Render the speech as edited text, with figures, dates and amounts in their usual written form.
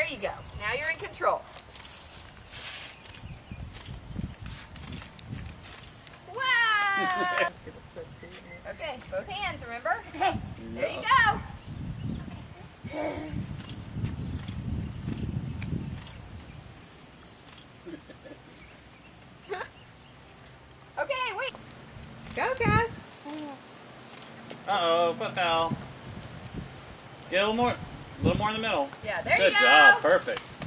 you go. Now you're in control. Wow! Okay, both hands, remember? There you go. Okay, wait. Go, Cass. Uh-oh, foot fell. Get a little more in the middle. Yeah, there you go. Good job, perfect.